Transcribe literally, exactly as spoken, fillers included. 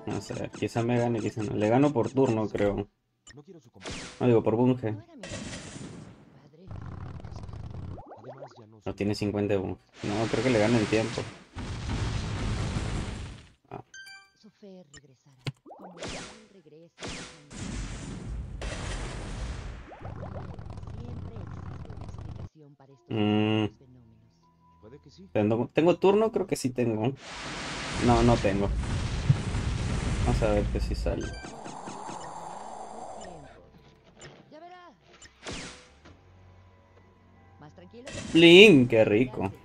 No sé, quizá me gane, quizá no. Le gano por turno, creo. No quiero su compañía. No digo por bunge. No era mi padre. Además, ya no No soy tiene tan cincuenta de joven. bunge. No, creo que le gane en tiempo. Ah. Su fe regresará. Como el sol regresa a las mañanas. Siempre existe una explicación para estos Mm, extraños fenómenos. Puede que sí. ¿tengo, ¿tengo turno? Creo que sí tengo. No, no tengo. Vamos a ver qué si sale. Tiempo. Ya verá. Más tranquilo. Blin, qué rico. Gracias.